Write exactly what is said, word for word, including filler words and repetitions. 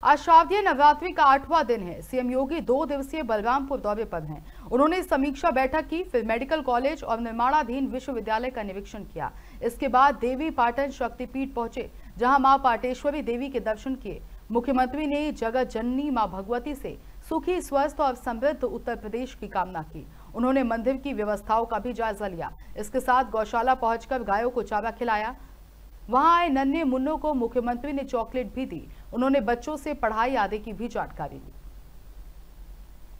आज शारदीय नवरात्रि का आठवां दिन है। सीएम योगी दो दिवसीय बलरामपुर दौरे पर हैं। उन्होंने समीक्षा बैठक की, फिर मेडिकल कॉलेज और निर्माणाधीन विश्वविद्यालय का निरीक्षण किया। इसके बाद देवी पाटन शक्तिपीठ पहुंचे, जहां मां पाटेश्वरी देवी के दर्शन किए। मुख्यमंत्री ने जगत जननी मां भगवती से सुखी, स्वस्थ और समृद्ध उत्तर प्रदेश की कामना की। उन्होंने मंदिर की व्यवस्थाओं का भी जायजा लिया। इसके साथ गौशाला पहुंचकर गायों को चारा खिलाया। वहां आए नन्हे मुन्नों को मुख्यमंत्री ने चॉकलेट भी दी। उन्होंने बच्चों से पढ़ाई आदि की भी जानकारी ली।